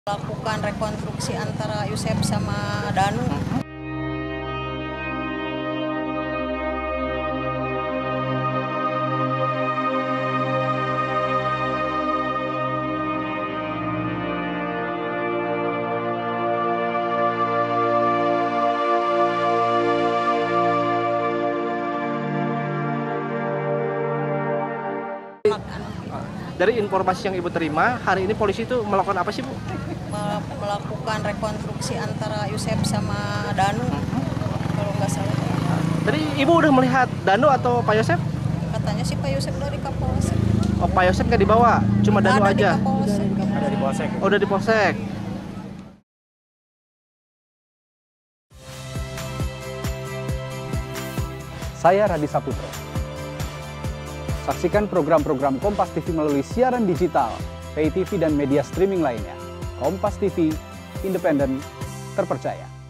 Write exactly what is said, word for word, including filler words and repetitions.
Lakukan rekonstruksi antara Yosep sama Danu. Dari informasi yang Ibu terima, hari ini polisi itu melakukan apa sih, Bu? Melakukan rekonstruksi antara Yosep sama Danu, kalau nggak salah. Tadi Ibu udah melihat Danu atau Pak Yosep? Katanya sih Pak Yosep dari Kapolsek. Oh, Pak Yosep nggak dibawa, cuma Danu Ada aja? di Kapolsek. Ada di Polsek. Oh, udah di Polsek. Saya Radi Saputro. Saksikan program-program Kompas T V melalui siaran digital, pay T V dan media streaming lainnya. Kompas T V, independen, terpercaya.